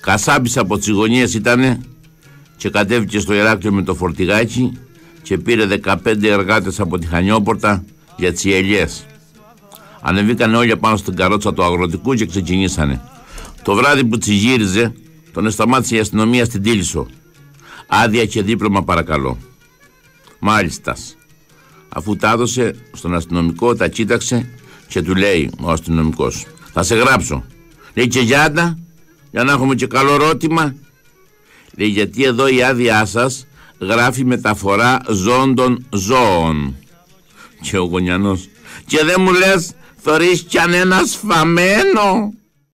Κασάπης από τις γωνίες ήτανε και κατέβηκε στο Ηράκλειο με το φορτηγάκι και πήρε 15 εργάτες από τη Χανιόπορτα για τις ελιές. Ανεβήκανε όλοι πάνω στην καρότσα του αγροτικού και ξεκινήσανε. Το βράδυ που τσιγύριζε τον σταμάτησε η αστυνομία στην Τίλισσο. Άδεια και δίπλωμα παρακαλώ. Μάλιστα. Αφού τα έδωσε στον αστυνομικό, τα κοίταξε και του λέει ο αστυνομικός: θα σε γράψω. Λέει και γιάντα, για να έχουμε και καλό ρώτημα. Λέει γιατί εδώ η άδειά σας γράφει μεταφορά ζώων των ζώων. Και ο Γωνιανός: και δεν μου λες θωρείς κι αν ένα σφαμένο?